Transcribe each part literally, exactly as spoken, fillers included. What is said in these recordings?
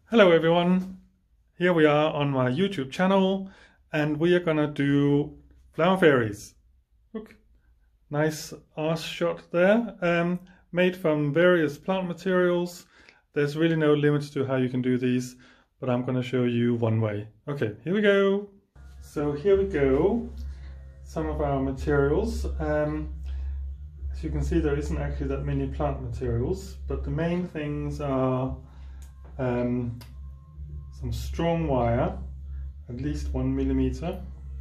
Hello everyone, here we are on my YouTube channel and we are gonna do flower fairies. Look, nice arse shot there, um, made from various plant materials. There's really no limit to how you can do these, but I'm gonna show you one way. Okay, here we go. So here we go, some of our materials. Um, as you can see, there isn't actually that many plant materials, but the main things are Um, some strong wire, at least one millimeter,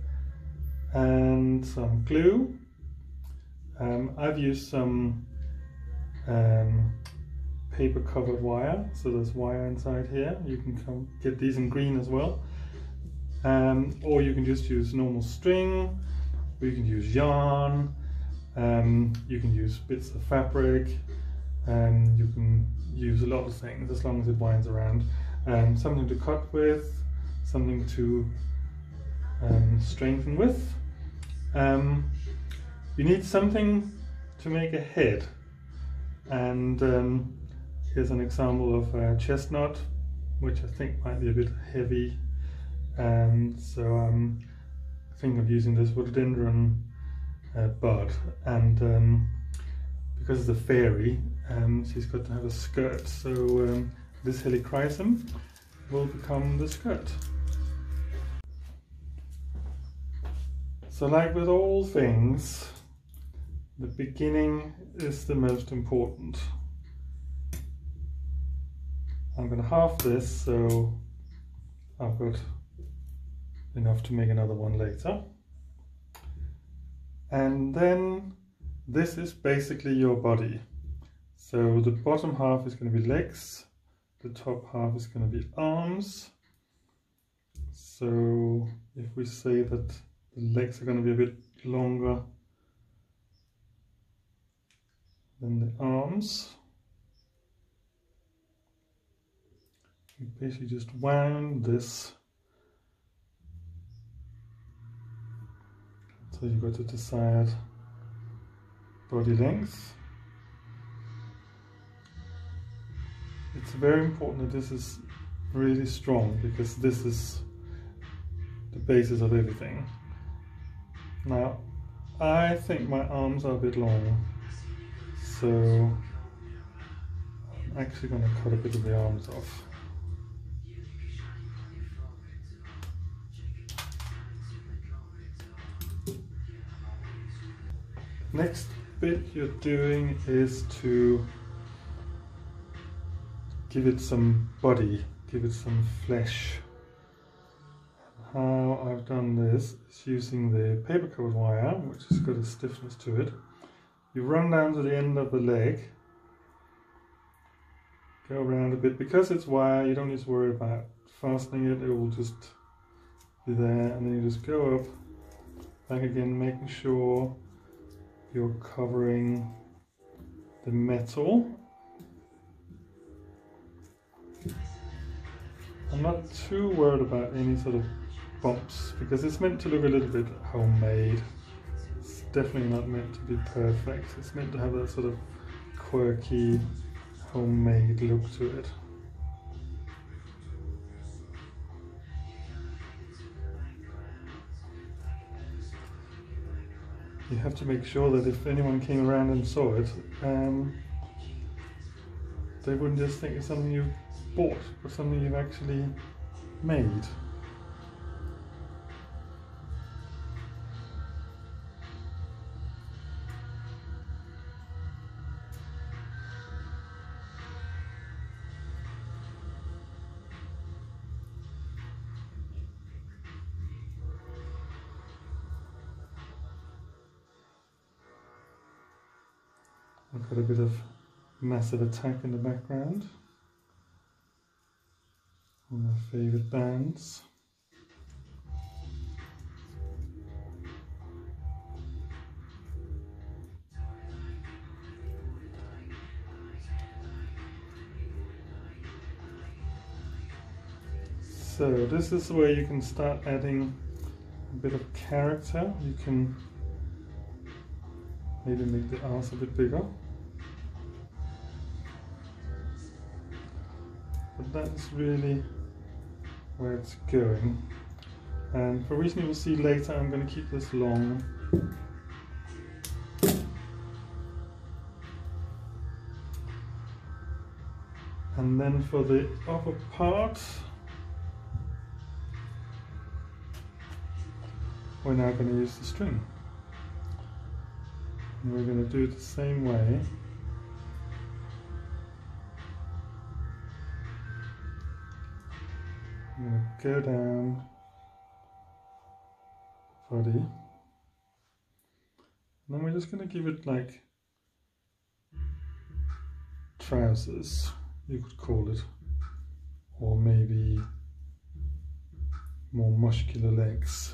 and some glue. Um, I've used some um, paper covered wire, so there's wire inside here. You can come get these in green as well, um, or you can just use normal string, or you can use yarn, um, you can use bits of fabric, and um, you can use a lot of things as long as it winds around. Um, something to cut with, something to um, strengthen with. Um, you need something to make a head, and um, here's an example of a chestnut, which I think might be a bit heavy, and so um, I think of using this rhododendron uh, bud, and um, because it's a fairy, um, she's got to have a skirt, so um, this helichrysum will become the skirt. So like with all things, the beginning is the most important. I'm going to halve this, so I've got enough to make another one later. And then this is basically your body. So the bottom half is going to be legs, the top half is going to be arms. So if we say that the legs are going to be a bit longer than the arms, you basically just wound this. So you've got to decide body length. It's very important that this is really strong, because this is the basis of everything. Now, I think my arms are a bit long, so I'm actually going to cut a bit of the arms off. Next bit you're doing is to give it some body, give it some flesh. How I've done this is using the paper covered wire, which has got a stiffness to it. You run down to the end of the leg, go around a bit. Because it's wire, you don't need to worry about fastening it, it will just be there, and then you just go up, back again, making sure you're covering the metal. I'm not too worried about any sort of bumps, because it's meant to look a little bit homemade. It's definitely not meant to be perfect. It's meant to have that sort of quirky, homemade look to it. You have to make sure that if anyone came around and saw it, um, they wouldn't just think it's something you bought, but something you've actually made. I've got a bit of Massive Attack in the background. One of my favourite bands. So this is where you can start adding a bit of character. You can maybe make the arse a bit bigger. but that is really where it's going. And for a reason you will see later, I'm going to keep this long. And then for the upper part, we're now going to use the string. And we're going to do it the same way. I'm going to go down body, and then we're just going to give it like trousers, you could call it, or maybe more muscular legs.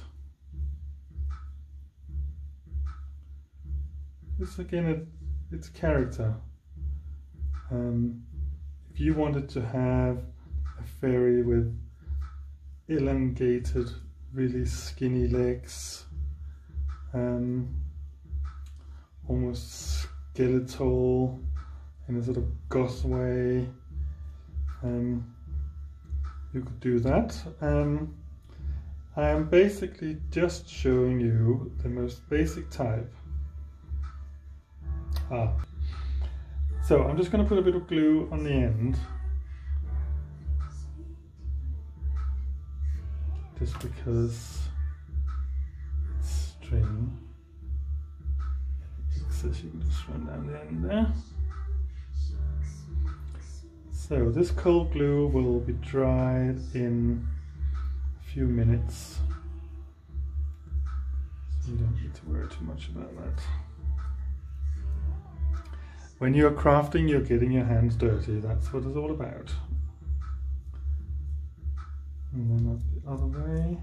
It's again it, it's character. Um, if you wanted to have a fairy with elongated, really skinny legs, um, almost skeletal in a sort of goth way, um, you could do that. Um, I am basically just showing you the most basic type. Ah. So I'm just going to put a bit of glue on the end, just because it's string, so you can just run down the end there. So this cold glue will be dried in a few minutes, so you don't need to worry too much about that. When you're crafting, you're getting your hands dirty. That's what it's all about. And then up the other way.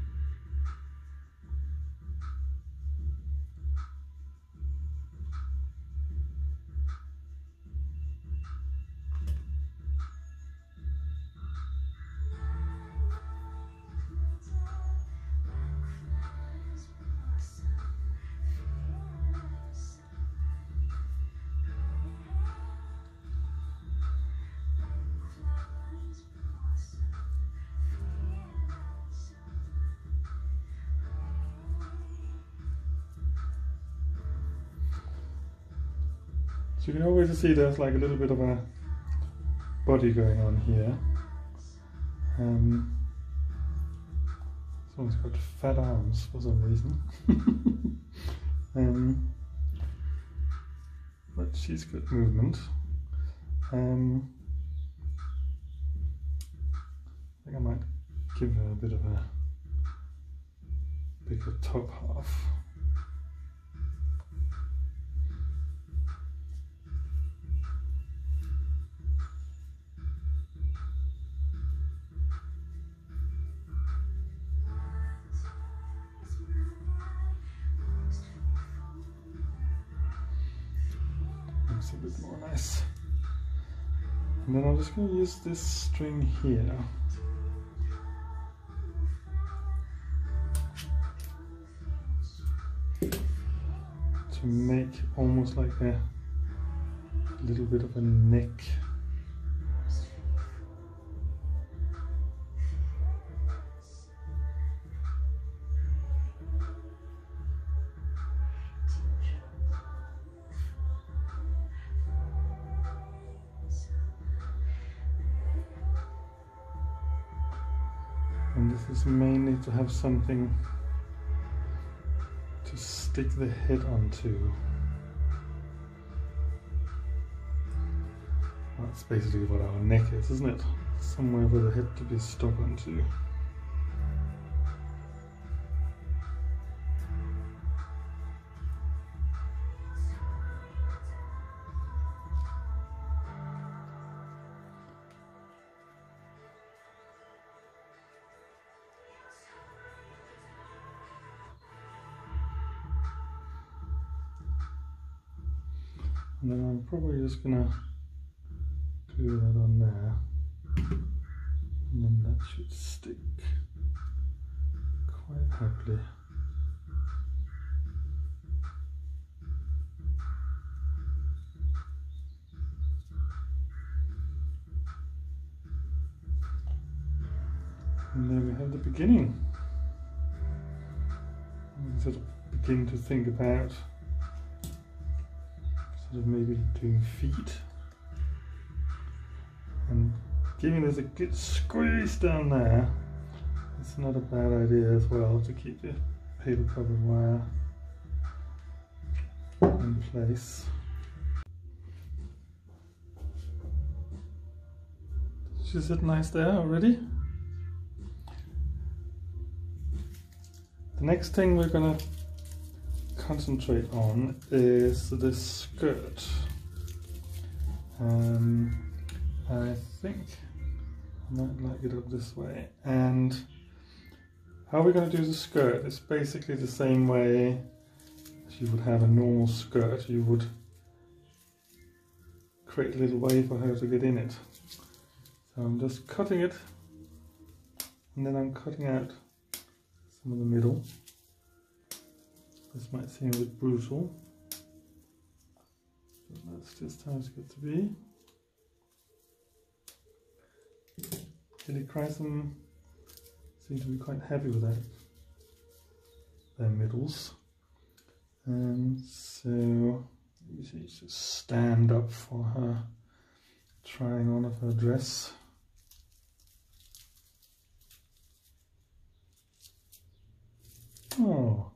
So you can always see there's like a little bit of a body going on here. Um, someone's got fat arms for some reason. um, but she's got movement. Um, I think I might give her a bit of a bigger top half. A bit more nice. And then I'm just going to use this string here to make almost like a little bit of a neck. And this is mainly to have something to stick the head onto. That's basically what our neck is, isn't it? Somewhere for the head to be stuck onto. And then I'm probably just gonna glue that on there, and then that should stick quite happily. And then we have the beginning. We sort of begin to think about sort of maybe doing feet and giving this a good squeeze down there. It's not a bad idea as well to keep the paper covered wire in place. She sit nice there already. The next thing we're gonna concentrate on is this skirt. Um, I think I might like it up this way. And how we're going to do the skirt is basically the same way as you would have a normal skirt. You would create a little way for her to get in it. So I'm just cutting it, and then I'm cutting out some of the middle. This might seem a bit brutal, but that's just how it's got to be. Lily Chrysum seem to be quite happy with that, their middles. And so you see, just stand up for her trying on of her dress. Oh,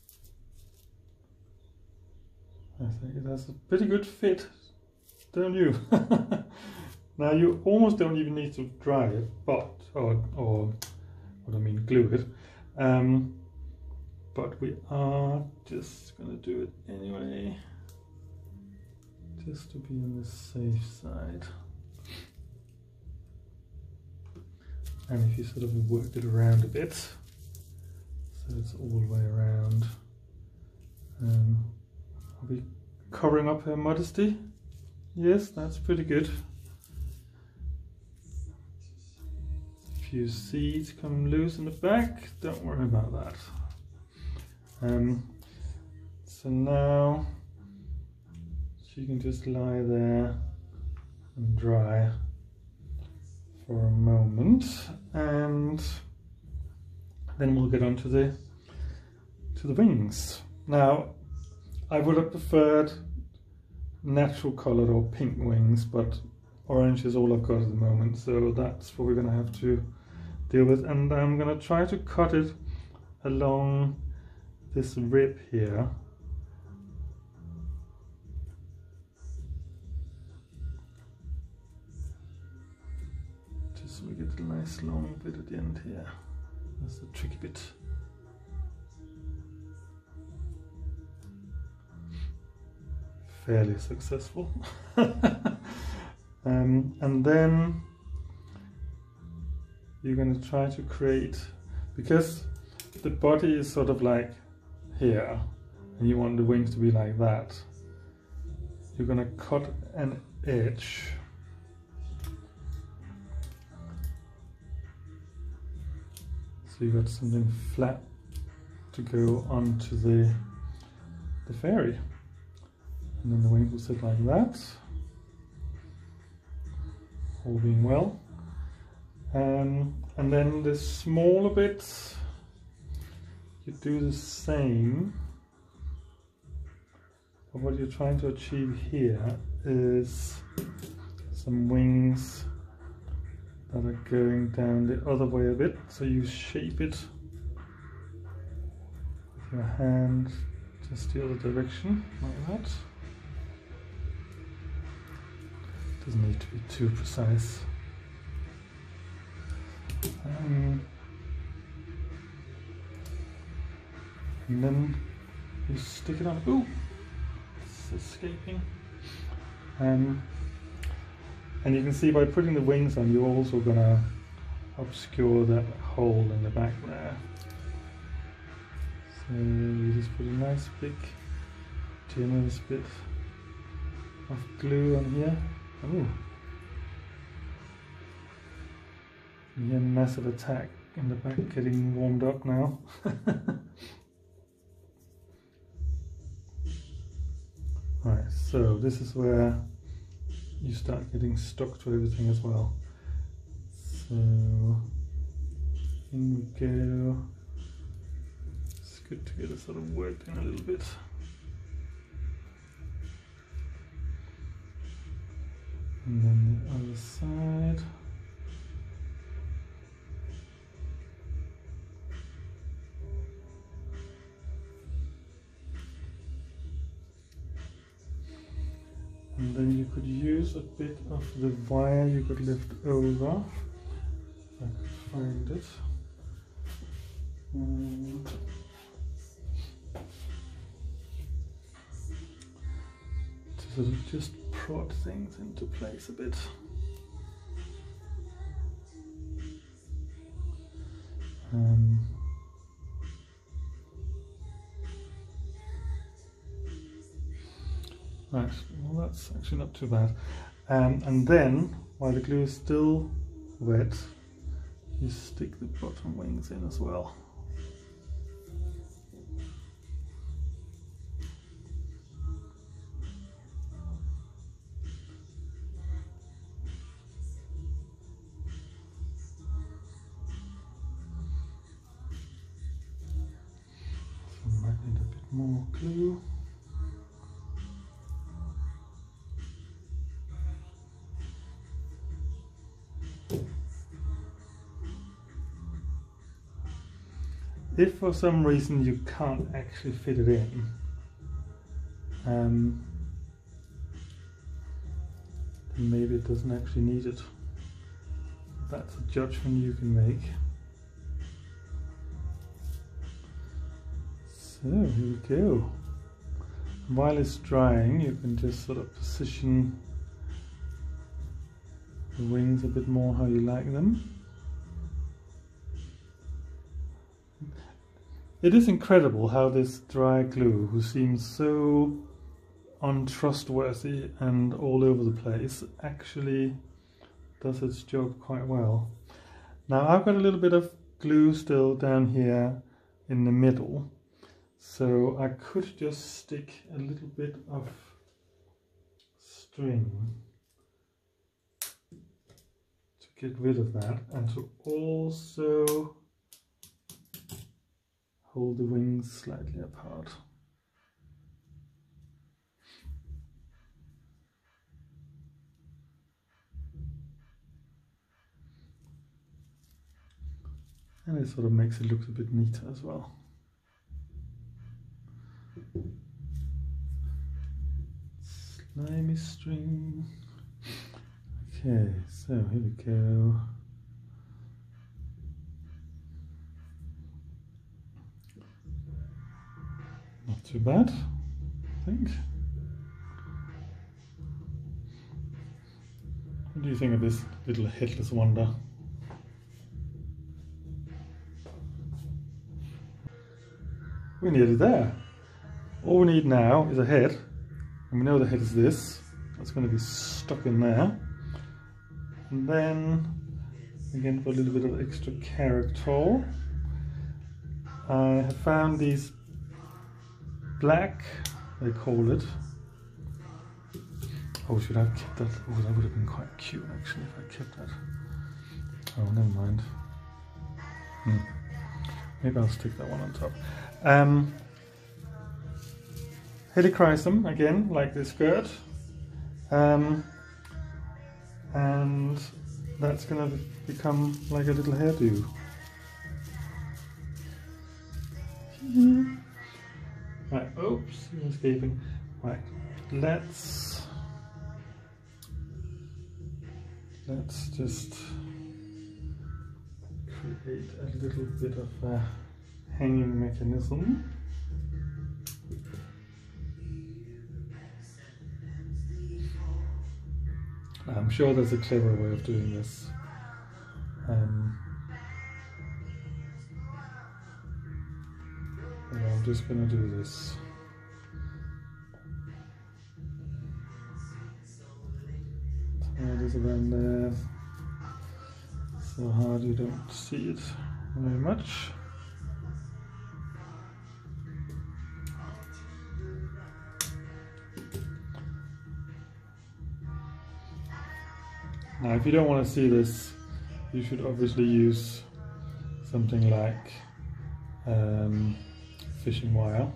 I think it has a pretty good fit, don't you? Now you almost don't even need to dry it, but, or, or what I mean, glue it. Um, but we are just gonna do it anyway, just to be on the safe side. And if you sort of work it around a bit, so it's all the way around. Um, are we covering up her modesty? Yes, that's pretty good. A few seeds come loose in the back, don't worry about that. Um, so now she can just lie there and dry for a moment, and then we'll get on to the to the wings. Now, I would have preferred natural coloured or pink wings, but orange is all I've got at the moment, so that's what we're going to have to deal with. And I'm going to try to cut it along this rib here. Just so we get a nice long bit at the end here. That's the tricky bit. Fairly successful. um, and then you're going to try to create, because the body is sort of like here and you want the wings to be like that, you're going to cut an edge so you've got something flat to go onto the the fairy. And then the wings will sit like that, all being well. Um, and then the smaller bits, you do the same. But what you're trying to achieve here is some wings that are going down the other way a bit. So you shape it with your hand just the other direction, like that. Doesn't need to be too precise. Um, and then you stick it on. Ooh, it's escaping. Um, and you can see by putting the wings on, you're also going to obscure that hole in the back there. So you just put a nice big generous bit of glue on here. Oh, you hear massive attack in the back getting warmed up now. Right, so this is where you start getting stuck to everything as well. So In we go. It's good to get it sort of worked in a little bit. And then the other side. And then you could use a bit of the wire you got left over. If I could find it. Um, to sort of just prod things into place a bit. Um, right, well that's actually not too bad. Um, and then, while the glue is still wet, you stick the bottom wings in as well. So I might need a bit more glue. If for some reason you can't actually fit it in, um, then maybe it doesn't actually need it. That's a judgment you can make. So here we go. While it's drying, you can just sort of position the wings a bit more how you like them. It is incredible how this dry glue, who seems so untrustworthy and all over the place, actually does its job quite well. Now I've got a little bit of glue still down here in the middle, so I could just stick a little bit of string to get rid of that, and to also hold the wings slightly apart. And it sort of makes it look a bit neater as well. Slimy string. Okay, so here we go. Not too bad, I think. What do you think of this little headless wonder? We're nearly there. All we need now is a head, and we know the head is this. That's going to be stuck in there. And then, again, for a little bit of extra character, I have found these black, they call it. Oh, should I have kept that? Oh, that would have been quite cute actually if I kept that. Oh, never mind. Hmm. Maybe I'll stick that one on top. Um, Helichrysum, again, like this skirt. Um, and that's going to become like a little hairdo. Mm-hmm. Right, oops, I'm escaping. Right, let's let's just create a little bit of a hanging mechanism. I'm sure there's a clever way of doing this. Um, but I'm just going to do this. Tie this around there, so hard you don't see it very much. Now if you don't want to see this, you should obviously use something like um, fishing wire.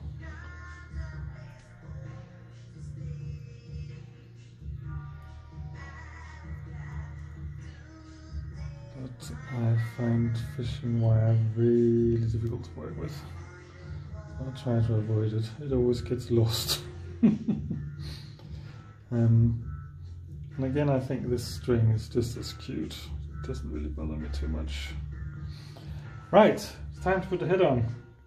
But I find fishing wire really difficult to work with. I'll try to avoid it. It always gets lost. um, and again, I think this string is just as cute. It doesn't really bother me too much. Right, it's time to put the head on.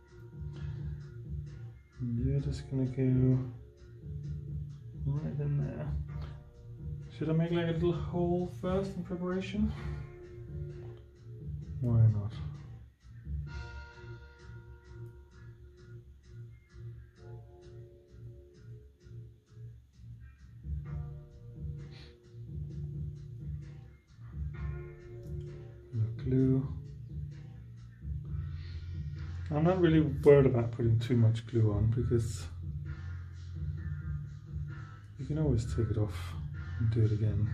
And you're just gonna go right in there. Should I make like a little hole first in preparation? Why not? Glue. I'm not really worried about putting too much glue on because you can always take it off and do it again.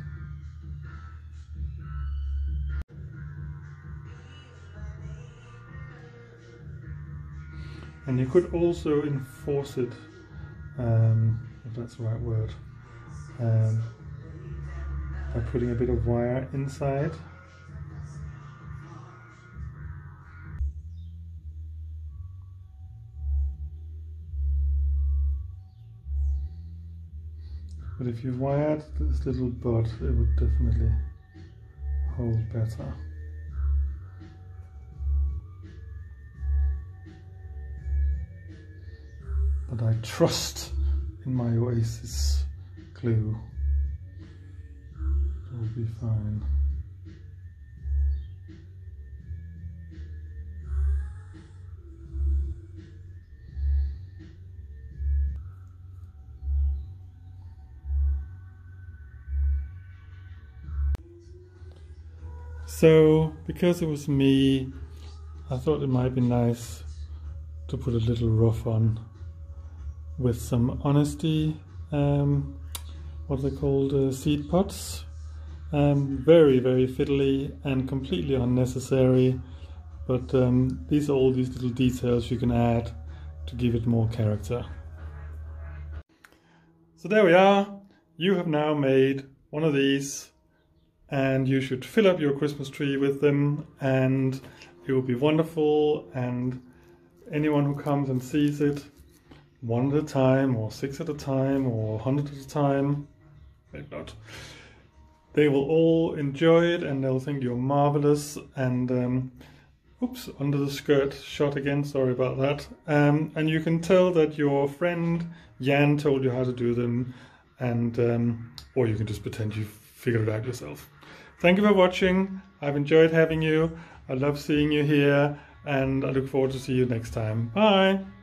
And you could also enforce it, um, if that's the right word, um, by putting a bit of wire inside. But if you wired this little bud, it would definitely hold better. But I trust in my Oasis glue. It'll be fine. So, because it was me, I thought it might be nice to put a little ruff on with some honesty, um, what are they called, uh, seed pods. Um, very, very fiddly and completely unnecessary, but um, these are all these little details you can add to give it more character. So there we are. You have now made one of these, and you should fill up your Christmas tree with them, and it will be wonderful. And anyone who comes and sees it, one at a time, or six at a time, or a hundred at a time, maybe not, they will all enjoy it and they'll think you're marvelous. And um, oops, under the skirt shot again, sorry about that. Um, and you can tell that your friend Jan told you how to do them, and um, or you can just pretend you figured it out yourself. Thank you for watching. I've enjoyed having you. I love seeing you here, and I look forward to see you next time. Bye!